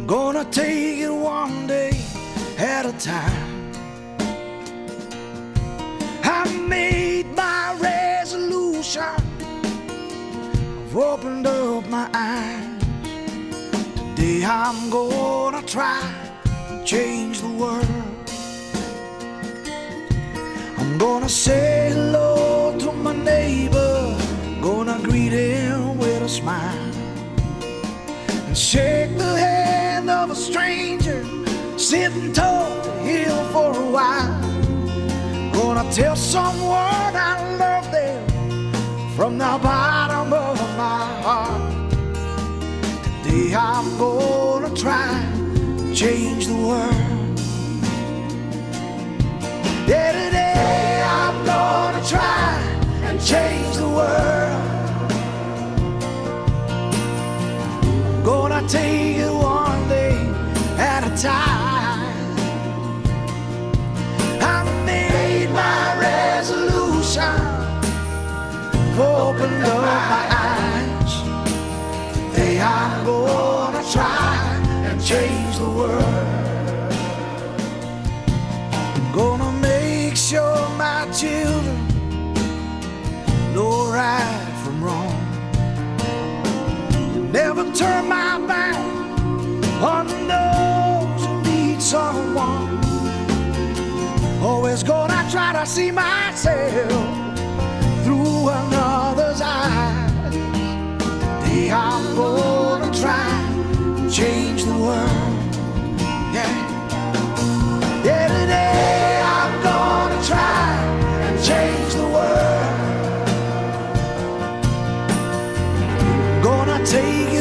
Gonna take it one day at a time. I made my resolution. I've opened up my eyes. Today I'm gonna try to change the world. I'm gonna say hello to my neighbor, gonna greet him with a smile, and shake the hand of a stranger, sit and talk to him for a while. Gonna tell someone I love them from the bottom of my heart. Today I'm gonna try to change the world. Yeah, today I'm gonna try and change the world. I'm gonna take it one day at a time. I made my resolution, opened up my eyes. Today I'm gonna try and change the world. I'm gonna make sure my children know right from wrong, and never turn my back on those who need someone. Always gonna try to see myself through another's eyes. Today I'm gonna try to change the world. Yeah, yeah, today I'm gonna try and change the world. Gonna take